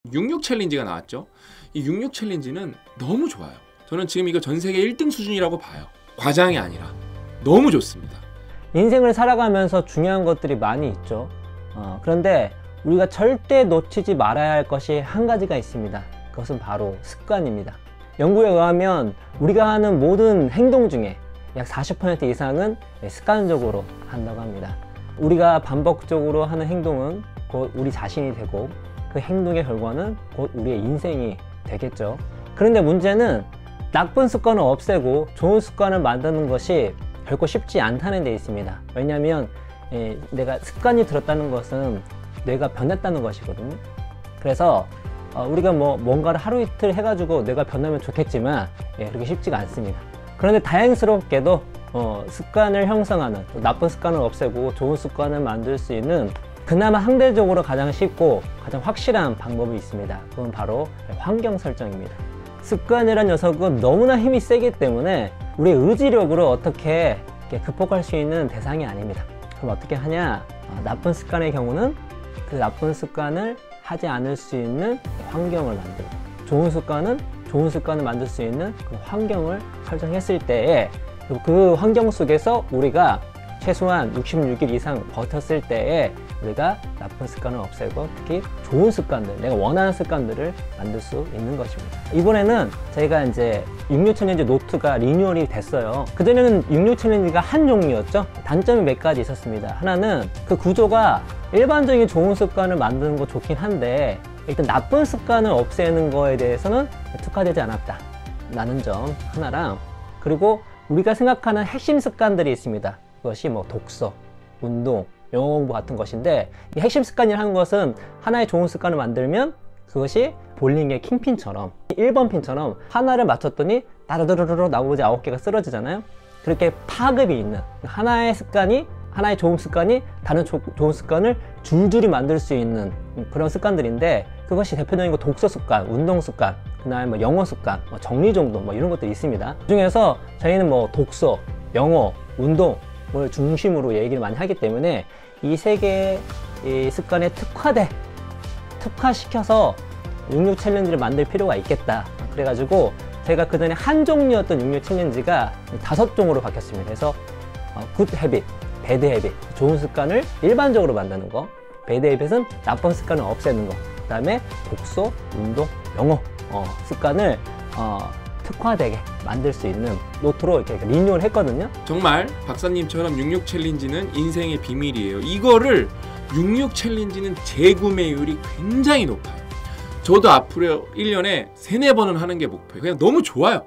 66 챌린지가 나왔죠. 이 66 챌린지는 너무 좋아요. 저는 지금 이거 전 세계 1등 수준이라고 봐요. 과장이 아니라 너무 좋습니다. 인생을 살아가면서 중요한 것들이 많이 있죠. 그런데 우리가 절대 놓치지 말아야 할 것이 한 가지가 있습니다. 그것은 바로 습관입니다. 연구에 의하면 우리가 하는 모든 행동 중에 약 40% 이상은 습관적으로 한다고 합니다. 우리가 반복적으로 하는 행동은 곧 우리 자신이 되고 그 행동의 결과는 곧 우리의 인생이 되겠죠. 그런데 문제는 나쁜 습관을 없애고 좋은 습관을 만드는 것이 결코 쉽지 않다는 데 있습니다. 왜냐하면 내가 습관이 들었다는 것은 뇌가 변했다는 것이거든요. 그래서 우리가 뭔가를 하루 이틀 해가지고 뇌가 변하면 좋겠지만 그렇게 쉽지가 않습니다. 그런데 다행스럽게도 습관을 형성하는, 나쁜 습관을 없애고 좋은 습관을 만들 수 있는 그나마 상대적으로 가장 쉽고 가장 확실한 방법이 있습니다. 그건 바로 환경 설정입니다. 습관이란 녀석은 너무나 힘이 세기 때문에 우리의 의지력으로 어떻게 극복할 수 있는 대상이 아닙니다. 그럼 어떻게 하냐? 나쁜 습관의 경우는 그 나쁜 습관을 하지 않을 수 있는 환경을 만들고, 좋은 습관은 좋은 습관을 만들 수 있는 그 환경을 설정했을 때에 그 환경 속에서 우리가 최소한 66일 이상 버텼을 때에 우리가 나쁜 습관을 없애고 특히 좋은 습관들, 내가 원하는 습관들을 만들 수 있는 것입니다. 이번에는 저희가 이제 66 챌린지 노트가 리뉴얼이 됐어요. 그전에는 66 챌린지가 한 종류였죠. 단점이 몇 가지 있었습니다. 하나는 그 구조가 일반적인 좋은 습관을 만드는 거 좋긴 한데 일단 나쁜 습관을 없애는 거에 대해서는 특화되지 않았다 라는 점 하나랑, 그리고 우리가 생각하는 핵심 습관들이 있습니다. 그것이 독서, 운동, 영어 공부 같은 것인데, 이 핵심 습관이라는 것은 하나의 좋은 습관을 만들면 그것이 볼링의 킹핀처럼 1번 핀처럼 하나를 맞췄더니 따르르르르 나머지 9개가 쓰러지잖아요. 그렇게 파급이 있는 하나의 습관이, 하나의 좋은 습관이 다른 좋은 습관을 줄줄이 만들 수 있는 그런 습관들인데, 그것이 대표적인 거 독서 습관, 운동 습관, 그 다음에 영어 습관, 정리정돈 이런 것들이 있습니다. 그 중에서 저희는 독서, 영어, 운동 을 중심으로 얘기를 많이 하기 때문에 이 세 개의 습관에 특화시켜서 66 챌린지를 만들 필요가 있겠다. 그래가지고 제가 그전에 한 종류였던 66 챌린지가 5종으로 바뀌었습니다. 그래서 굿 헤빗, 배드 헤빗, 좋은 습관을 일반적으로 만드는 거, 배드 헤빗은 나쁜 습관을 없애는 거, 그 다음에 독서, 운동, 영어 습관을 특화되게 만들 수 있는 노트로 이렇게 리뉴얼 했거든요. 정말 박사님처럼 66 챌린지는 인생의 비밀이에요. 이거를 66 챌린지는 재구매율이 굉장히 높아요. 저도 앞으로 1년에 3, 4번은 하는 게 목표예요. 그냥 너무 좋아요.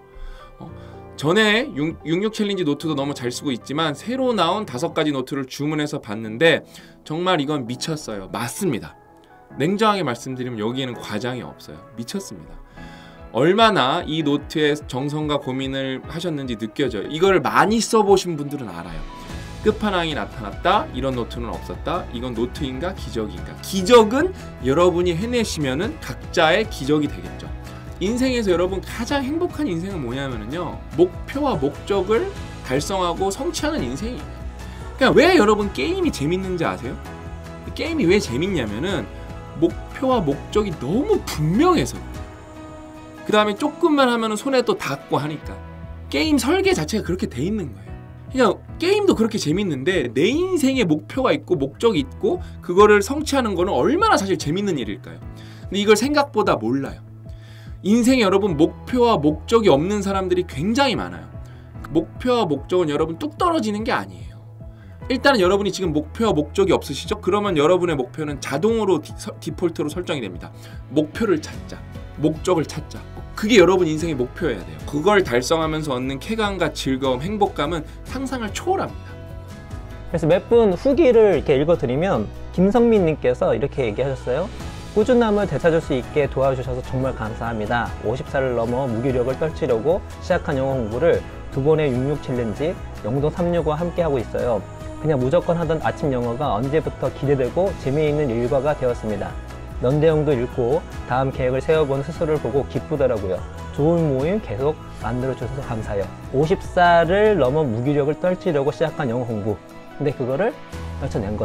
전에 66 챌린지 노트도 너무 잘 쓰고 있지만 새로 나온 5가지 노트를 주문해서 봤는데 정말 이건 미쳤어요. 맞습니다. 냉정하게 말씀드리면 여기에는 과장이 없어요. 미쳤습니다. 얼마나 이 노트에 정성과 고민을 하셨는지 느껴져요. 이걸 많이 써보신 분들은 알아요. 끝판왕이 나타났다, 이런 노트는 없었다, 이건 노트인가 기적인가. 기적은 여러분이 해내시면은 각자의 기적이 되겠죠. 인생에서 여러분 가장 행복한 인생은 뭐냐면요, 목표와 목적을 달성하고 성취하는 인생이에요. 그러니까 왜 여러분 게임이 재밌는지 아세요? 게임이 왜 재밌냐면은 목표와 목적이 너무 분명해서, 그 다음에 조금만 하면 손에 또 닿고 하니까 게임 설계 자체가 그렇게 돼 있는 거예요. 그냥 게임도 그렇게 재밌는데 내 인생에 목표가 있고 목적이 있고 그거를 성취하는 거는 얼마나 사실 재밌는 일일까요? 근데 이걸 생각보다 몰라요. 인생에 여러분 목표와 목적이 없는 사람들이 굉장히 많아요. 목표와 목적은 여러분 뚝 떨어지는 게 아니에요. 일단은 여러분이 지금 목표와 목적이 없으시죠? 그러면 여러분의 목표는 자동으로 디폴트로 설정이 됩니다. 목표를 찾자, 목적을 찾자. 그게 여러분 인생의 목표여야 돼요. 그걸 달성하면서 얻는 쾌감과 즐거움, 행복감은 상상을 초월합니다. 그래서 몇 분 후기를 이렇게 읽어드리면 김성민 님께서 이렇게 얘기하셨어요. 꾸준함을 되찾을 수 있게 도와주셔서 정말 감사합니다. 50살을 넘어 무기력을 떨치려고 시작한 영어 공부를 2번의 66 챌린지, 영동 365와 함께 하고 있어요. 그냥 무조건 하던 아침 영어가 언제부터 기대되고 재미있는 일과가 되었습니다. 넌 내용도 읽고 다음 계획을 세워본 스스로를 보고 기쁘더라고요. 좋은 모임 계속 만들어주셔서 감사해요. 50살을 넘어 무기력을 떨치려고 시작한 영어 공부. 근데 그거를 떨쳐낸 거죠.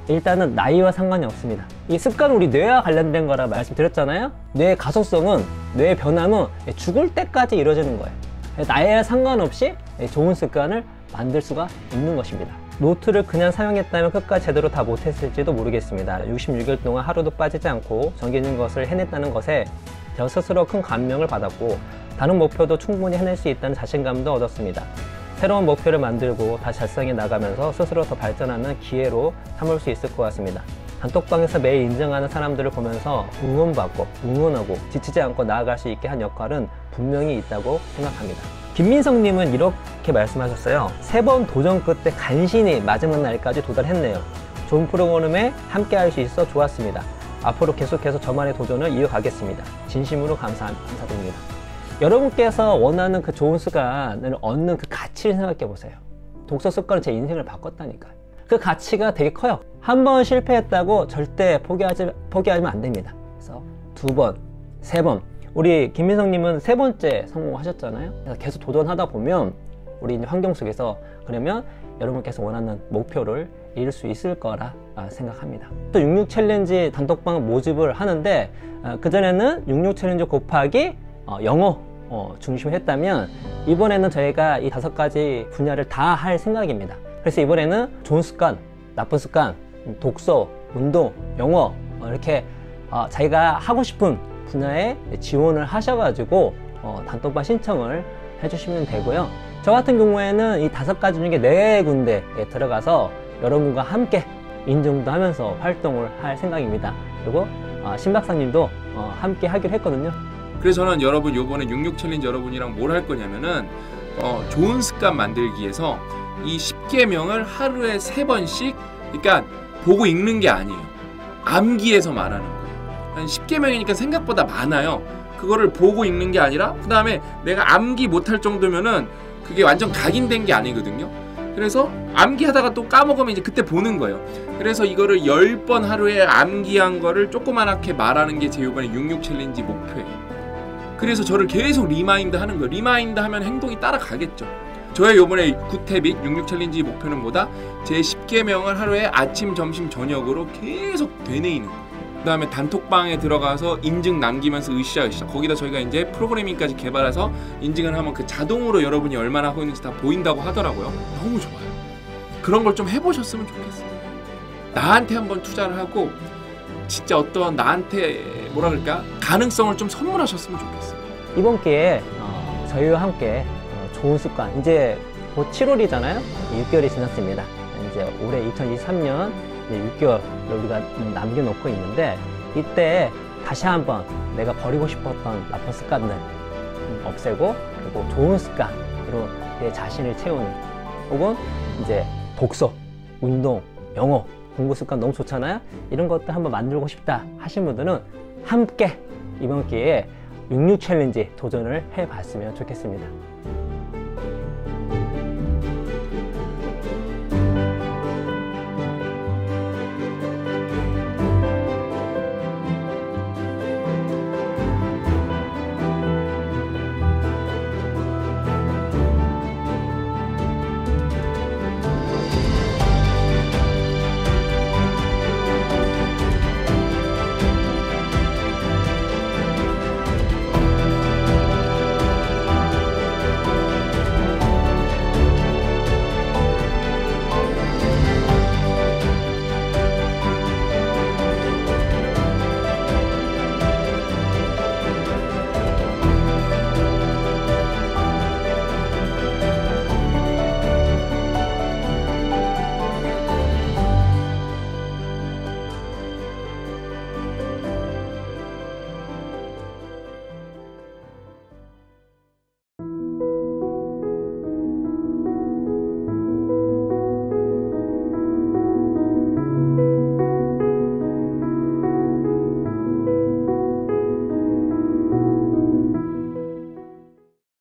일단은 나이와 상관이 없습니다. 이 습관은 우리 뇌와 관련된 거라 말씀드렸잖아요. 뇌의 가속성은, 뇌의 변함은 죽을 때까지 이루어지는 거예요. 나이와 상관없이 좋은 습관을 만들 수가 있는 것입니다. 노트를 그냥 사용했다면 끝까지 제대로 다 못했을지도 모르겠습니다. 66일 동안 하루도 빠지지 않고 정해진 것을 해냈다는 것에 저 스스로 큰 감명을 받았고, 다른 목표도 충분히 해낼 수 있다는 자신감도 얻었습니다. 새로운 목표를 만들고 다시 달성해 나가면서 스스로 더 발전하는 기회로 삼을 수 있을 것 같습니다. 단톡방에서 매일 인정하는 사람들을 보면서 응원받고 응원하고 지치지 않고 나아갈 수 있게 한 역할은 분명히 있다고 생각합니다. 김민성님은 이렇게 말씀하셨어요. 3번 도전 끝에 간신히 마지막 날까지 도달했네요. 좋은 프로그램에 함께 할 수 있어 좋았습니다. 앞으로 계속해서 저만의 도전을 이어가겠습니다. 진심으로 감사드립니다. 여러분께서 원하는 그 좋은 습관을 얻는 그 가치를 생각해 보세요. 독서 습관은 제 인생을 바꿨다니까요. 그 가치가 되게 커요. 한 번 실패했다고 절대 포기하면 안 됩니다. 그래서 2번, 3번. 우리 김민성님은 3번째 성공하셨잖아요. 그래서 계속 도전하다 보면 우리 이제 환경 속에서 그러면 여러분께서 원하는 목표를 이룰 수 있을 거라 생각합니다. 또 66 챌린지 단톡방 모집을 하는데 그전에는 66 챌린지 곱하기 영어 중심으로 했다면 이번에는 저희가 이 5가지 분야를 다 할 생각입니다. 그래서 이번에는 좋은 습관, 나쁜 습관, 독서, 운동, 영어 이렇게 자기가 하고 싶은 분야에 지원을 하셔가지고 단톡방 신청을 해주시면 되고요. 저 같은 경우에는 이 5가지 중에 4군데에 들어가서 여러분과 함께 인증도 하면서 활동을 할 생각입니다. 그리고 신 박사님도 함께 하기로 했거든요. 그래서 저는 여러분 요번에 66 챌린지 여러분이랑 뭘 할 거냐면은 좋은 습관 만들기 위해서 이 10계명을 하루에 3번씩, 그러니까 보고 읽는 게 아니에요. 암기해서 말하는 거예요. 한 10계명이니까 생각보다 많아요. 그거를 보고 읽는 게 아니라 그 다음에 내가 암기 못할 정도면은 그게 완전 각인된 게 아니거든요. 그래서 암기하다가 또 까먹으면 이제 그때 보는 거예요. 그래서 이거를 10번 하루에 암기한 거를 조그맣게 말하는 게 제 이번에 66 챌린지 목표예요. 그래서 저를 계속 리마인드 하는 거예요. 리마인드 하면 행동이 따라가겠죠. 저의 요번에 굿해빗 66 챌린지 목표는 뭐다? 제 10계명을 하루에 아침, 점심, 저녁으로 계속 되뇌이는 거예요. 그 다음에 단톡방에 들어가서 인증 남기면서 으쌰으쌰, 거기다 저희가 이제 프로그래밍까지 개발해서 인증을 하면 그 자동으로 여러분이 얼마나 하고 있는지 다 보인다고 하더라고요. 너무 좋아요. 그런 걸 좀 해보셨으면 좋겠어요. 나한테 한번 투자를 하고 진짜 어떤 나한테 뭐라 그럴까, 가능성을 좀 선물하셨으면 좋겠어요. 이번 기회에 저희와 함께 좋은 습관, 이제 곧 7월이잖아요. 6개월이 지났습니다. 이제 올해 2023년 6개월 우리가 남겨놓고 있는데, 이때 다시 한번 내가 버리고 싶었던 나쁜 습관들 없애고, 그리고 좋은 습관으로 내 자신을 채우는, 혹은 이제 독서, 운동, 영어, 공부 습관 너무 좋잖아요. 이런 것들 한번 만들고 싶다 하신 분들은 함께 이번 기회에 66 챌린지 도전을 해봤으면 좋겠습니다.